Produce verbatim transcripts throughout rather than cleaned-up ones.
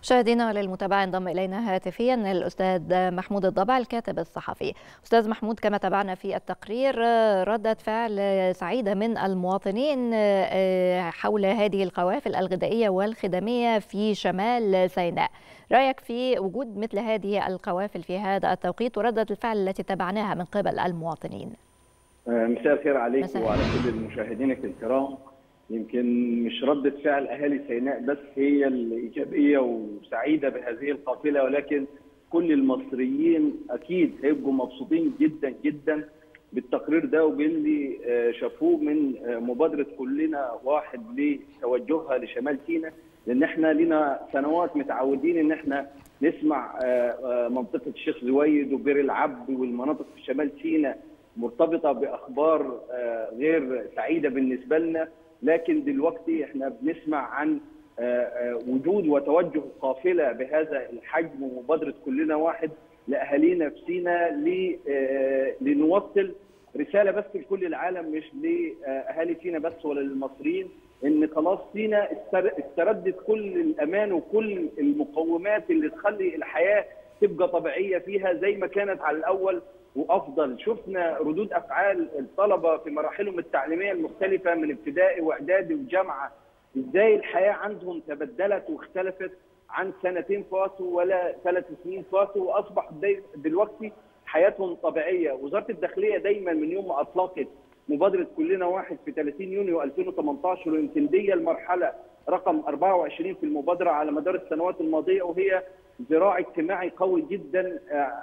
مشاهدينا للمتابعة انضم إلينا هاتفيا الأستاذ محمود الضبع الكاتب الصحفي. أستاذ محمود، كما تابعنا في التقرير ردة فعل سعيدة من المواطنين حول هذه القوافل الغذائية والخدمية في شمال سيناء. رأيك في وجود مثل هذه القوافل في هذا التوقيت وردة الفعل التي تابعناها من قبل المواطنين؟ مساء الخير عليك مساء. وعلى كل المشاهدين الكرام. يمكن مش ردة فعل أهالي سيناء بس هي الإيجابية وسعيدة بهذه القافلة، ولكن كل المصريين أكيد هيبقوا مبسوطين جدا جدا بالتقرير ده وباللي شافوه من مبادرة كلنا واحد لتوجهها لشمال سيناء، لأن احنا لنا سنوات متعودين إن احنا نسمع منطقة الشيخ زويد وبير العبد والمناطق في شمال سيناء مرتبطة بأخبار غير سعيدة بالنسبة لنا، لكن دلوقتي احنا بنسمع عن وجود وتوجه قافله بهذا الحجم ومبادره كلنا واحد لاهالينا في سيناء لنوصل رساله بس لكل العالم، مش لاهالي سيناء بس ولا للمصريين، ان خلاص سيناء استردت كل الامان وكل المقومات اللي تخلي الحياه تبقى طبيعيه فيها زي ما كانت على الاول وافضل. شفنا ردود افعال الطلبه في مراحلهم التعليميه المختلفه من ابتدائي واعدادي وجامعه، ازاي الحياه عندهم تبدلت واختلفت عن سنتين فاتوا ولا ثلاث سنين فاتوا، واصبح دلوقتي حياتهم طبيعيه. وزاره الداخليه دايما من يوم ما اطلقت مبادره كلنا واحد في ثلاثين يونيو ألفين وثمانية عشر، ويمكن دي المرحله رقم أربعة وعشرين في المبادره على مدار السنوات الماضيه، وهي ذراع اجتماعي قوي جدا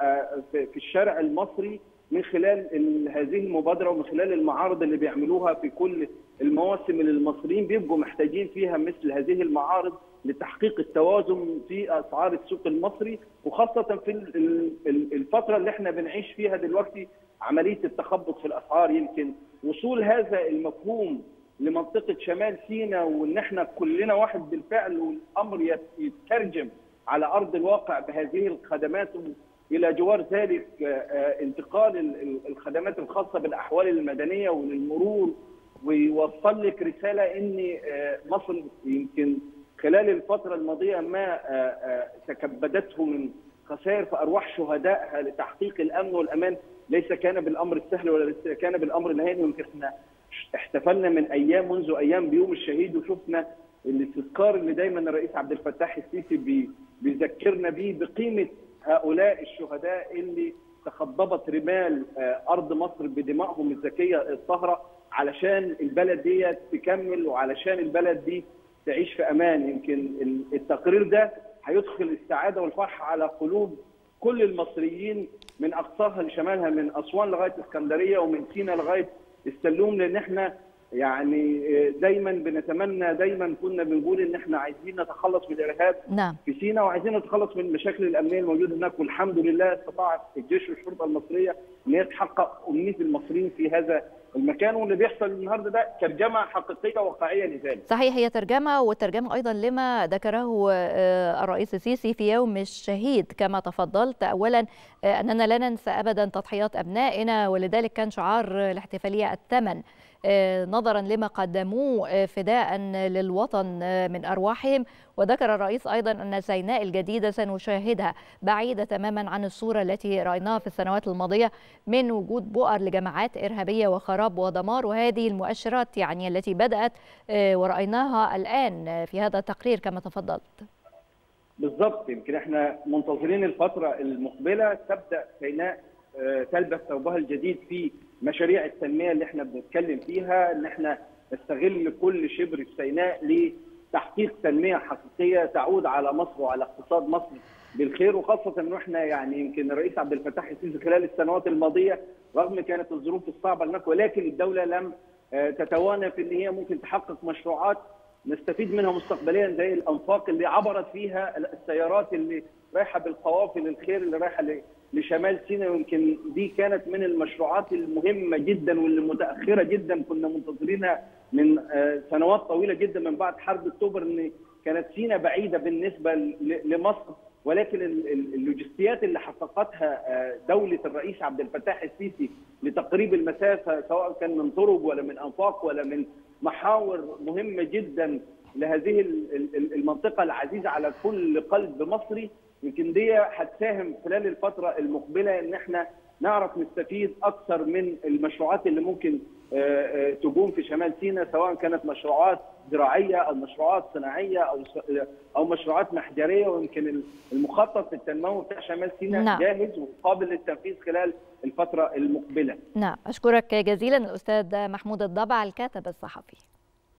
في الشارع المصري من خلال هذه المبادره ومن خلال المعارض اللي بيعملوها في كل المواسم اللي المصريين بيبقوا محتاجين فيها مثل هذه المعارض لتحقيق التوازن في اسعار السوق المصري، وخاصه في الفتره اللي احنا بنعيش فيها دلوقتي عمليه التخبط في الاسعار. يمكن وصول هذا المفهوم لمنطقه شمال سيناء وان احنا كلنا واحد بالفعل، والامر يترجم على ارض الواقع بهذه الخدمات، الى جوار ذلك انتقال الخدمات الخاصه بالاحوال المدنيه وللمرور، ويوصل لك رساله ان مصر يمكن خلال الفتره الماضيه ما تكبدته من خسائر في ارواح شهدائها لتحقيق الامن والامان ليس كان بالامر السهل ولا ليس كان بالامر الهين. يمكن احنا احتفلنا من ايام منذ ايام بيوم الشهيد، وشفنا الاستذكار اللي دايما الرئيس عبد الفتاح السيسي بيذكرنا به بقيمه هؤلاء الشهداء اللي تخضبت رمال ارض مصر بدمائهم الزكيه الطاهره علشان البلد دي تكمل وعلشان البلد دي تعيش في امان. يمكن التقرير ده هيدخل السعاده والفرحه على قلوب كل المصريين من اقصاها لشمالها، من اسوان لغايه اسكندريه ومن سيناء لغايه السلوم، لان احنا يعني دايما بنتمنى، دايما كنا بنقول ان احنا عايزين نتخلص من الارهاب نعم. في سيناء وعايزين نتخلص من المشاكل الامنيه الموجوده هناك، والحمد لله استطاعت الجيش والشرطه المصريه ان هي تحقق امنيه المصريين في هذا المكان، واللي بيحصل النهارده ده ترجمه حقيقيه واقعيه لذلك. صحيح، هي ترجمه وترجمه ايضا لما ذكره الرئيس السيسي في يوم الشهيد كما تفضلت. اولا اننا لا ننسى ابدا تضحيات ابنائنا، ولذلك كان شعار الاحتفاليه الثمن نظرا لما قدموه فداء للوطن من أرواحهم. وذكر الرئيس أيضا أن سيناء الجديدة سنشاهدها بعيدة تماما عن الصورة التي رأيناها في السنوات الماضية من وجود بؤر لجماعات إرهابية وخراب ودمار، وهذه المؤشرات يعني التي بدأت ورأيناها الآن في هذا التقرير كما تفضلت. بالضبط، يمكن احنا منتظرين الفترة المقبلة تبدأ سيناء تلبس ثوبها الجديد في مشاريع التنميه اللي احنا بنتكلم فيها، ان احنا نستغل كل شبر في سيناء لتحقيق تنميه حقيقيه تعود على مصر وعلى اقتصاد مصر بالخير، وخاصه انه احنا يعني يمكن الرئيس عبد الفتاح السيسي خلال السنوات الماضيه رغم كانت الظروف الصعبه هناك، ولكن الدوله لم تتوانى في ان هي ممكن تحقق مشروعات نستفيد منها مستقبليا زي الانفاق اللي عبرت فيها السيارات اللي رايحه بالقوافل الخير اللي رايحه لشمال سيناء. يمكن دي كانت من المشروعات المهمه جدا واللي متاخره جدا كنا منتظرينها من سنوات طويله جدا من بعد حرب اكتوبر، ان كانت سيناء بعيده بالنسبه لمصر، ولكن اللوجستيات اللي حققتها دوله الرئيس عبد الفتاح السيسي لتقريب المسافه سواء كان من طرق ولا من انفاق ولا من محاور مهمه جدا لهذه المنطقه العزيزه على كل قلب مصري. يمكن دي هتساهم خلال الفتره المقبله ان احنا نعرف نستفيد اكثر من المشروعات اللي ممكن تقوم في شمال سيناء، سواء كانت مشروعات زراعيه او مشروعات صناعيه او او مشروعات محجريه. ويمكن المخطط التنموي بتاع شمال سيناء نعم. جاهز وقابل للتنفيذ خلال الفتره المقبله. نعم، اشكرك جزيلا الاستاذ محمود الضبع الكاتب الصحفي.